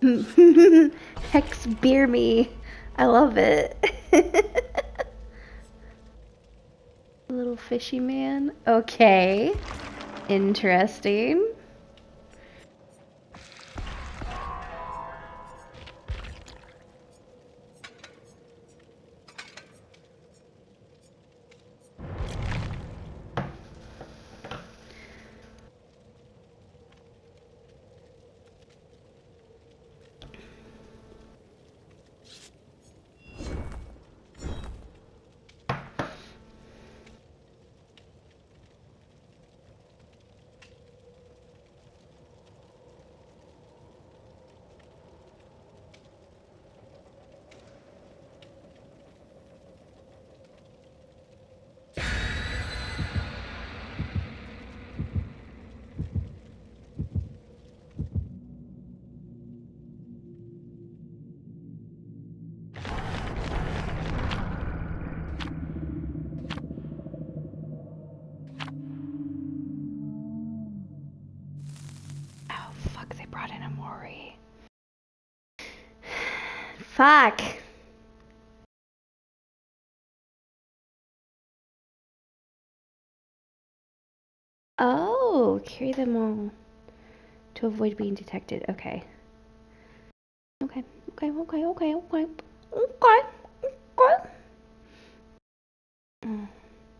Hex beer me. I love it. Little fishy man. Okay. Interesting. Oh, fuck, they brought in a Mori. Fuck. Oh, carry them all to avoid being detected. Okay. Okay, okay, okay, okay, okay. Okay, okay. Mm.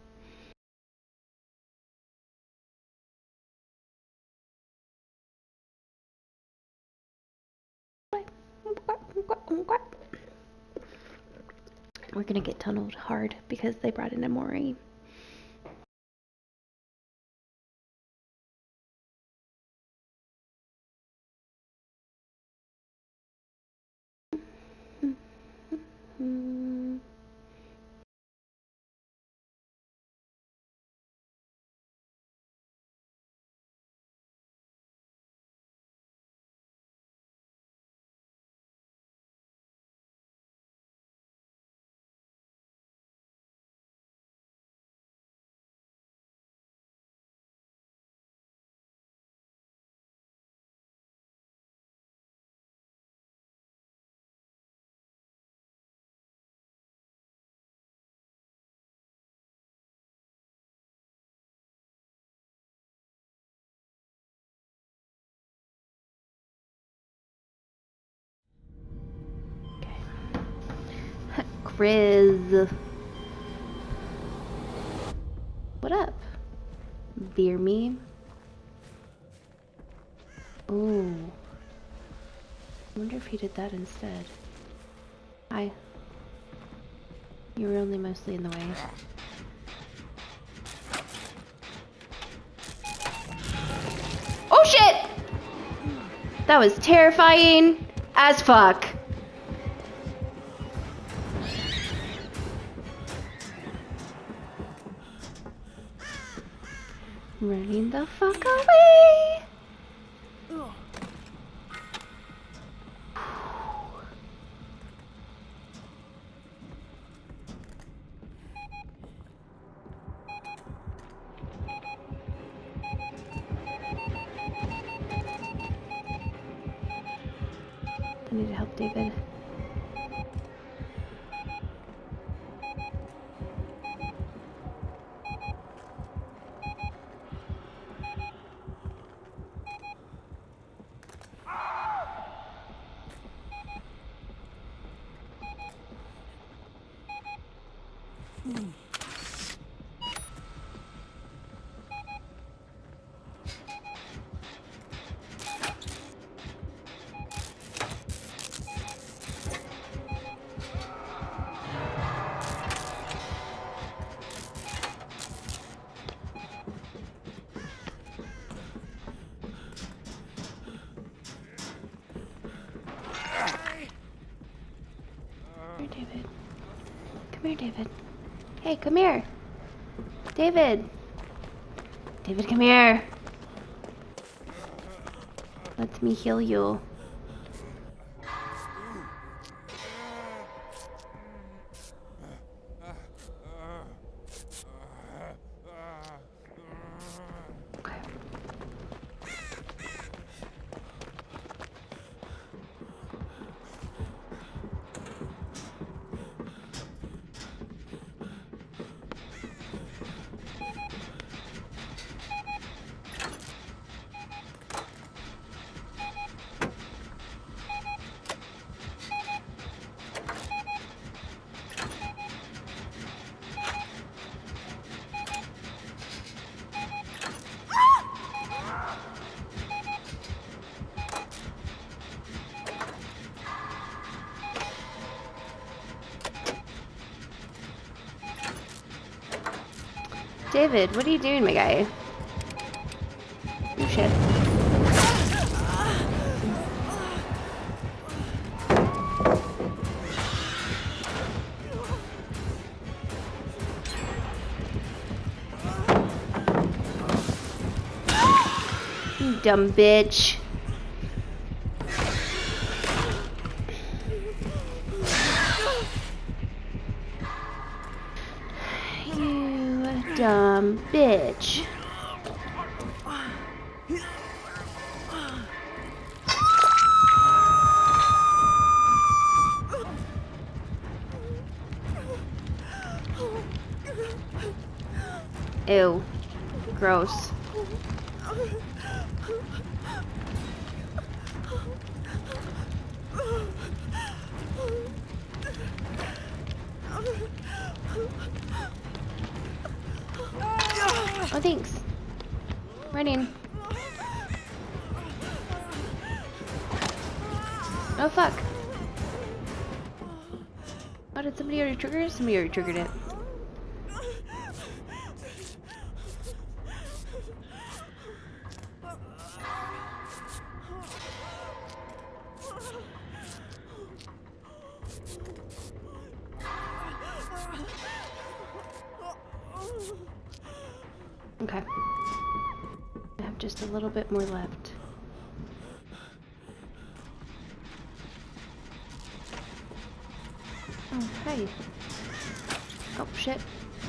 We're gonna get tunneled hard because they brought in a Mori. Mm. Grizz. What up? Beer me? Ooh. I wonder if he did that instead. Hi. You were only mostly in the way. Oh shit! That was terrifying as fuck. Running the fuck away! I need to help David. Come here, David. Come here, David. Hey, come here. David. David, come here. Let me heal you. David, what are you doing, my guy? Oh shit. You dumb bitch. You dumb bitch. Ew. Gross. Oh, thanks. Running. Oh, fuck. Oh, did somebody already trigger it? Somebody already triggered it. Okay. I have just a little bit more left. Oh, hey. Oh, shit.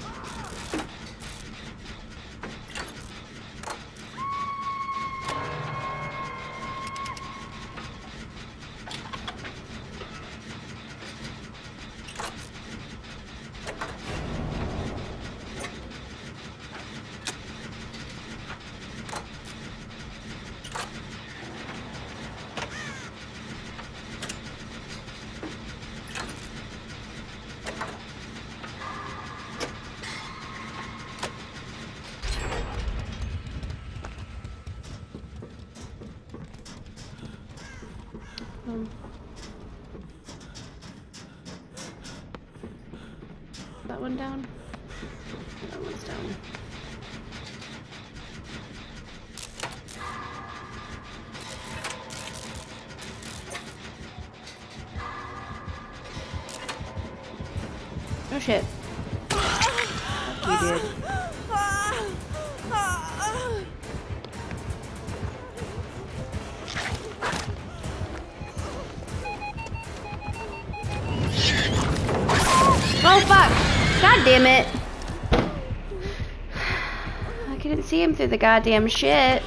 That one down? That one's down. Oh shit. Fuck you, dude. Oh fuck! God damn it! I couldn't see him through the goddamn shit.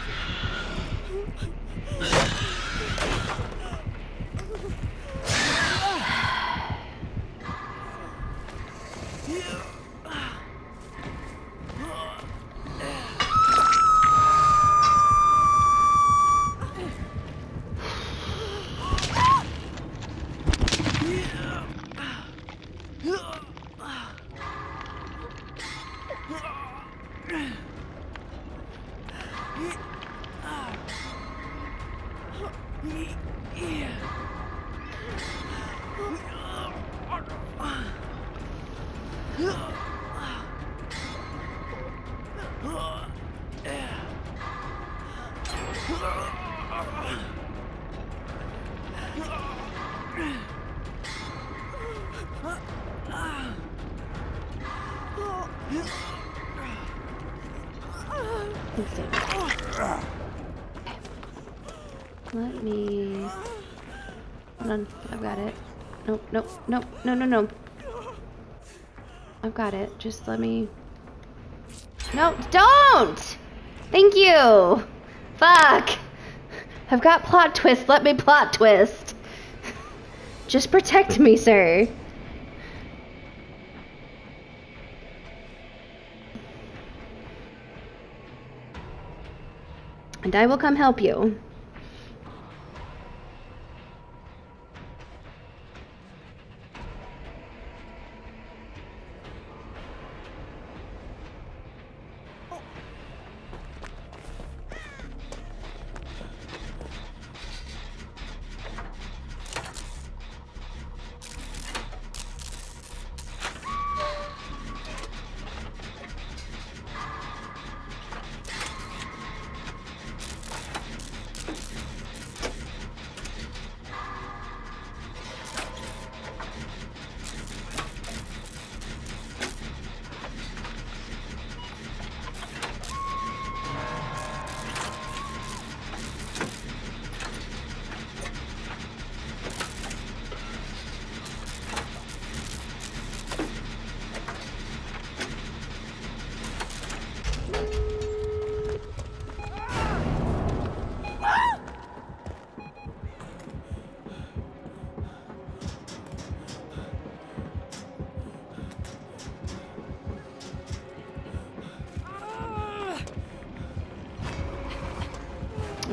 Let me... Hold on, I've got it. Nope, nope, nope, no, no, no. I've got it, just let me... No, don't! Thank you! Fuck! I've got plot twist, let me plot twist. Just protect me, sir. And I will come help you.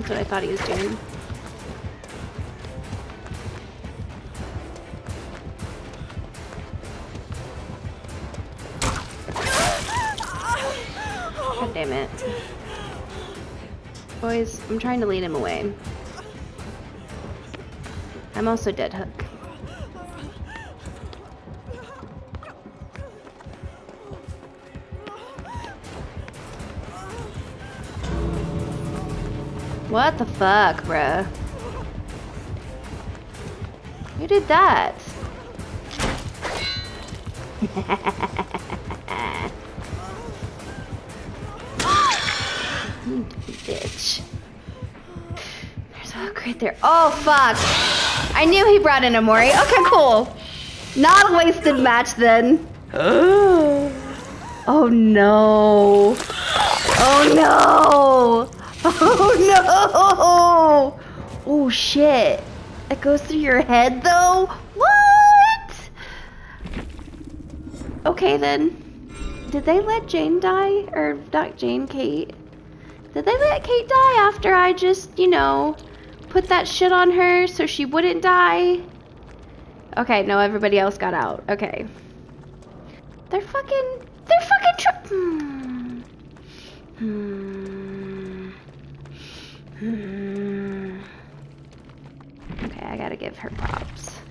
what I thought he was doing. God damn it. Boys, I'm trying to lead him away. I'm also dead hook. What the fuck, bruh? Who did that? Bitch. There's a hook right there. Oh, fuck. I knew he brought in a Mori. Okay, cool. Not a wasted match then. Oh, no. Oh, no. Oh, no. Oh, shit. It goes through your head, though? What? Okay, then. Did they let Jane die? Or not Jane, Kate? Did they let Kate die after I just, you know, put that shit on her so she wouldn't die? Okay, no, everybody else got out. Okay. They're fucking Okay, I gotta give her props.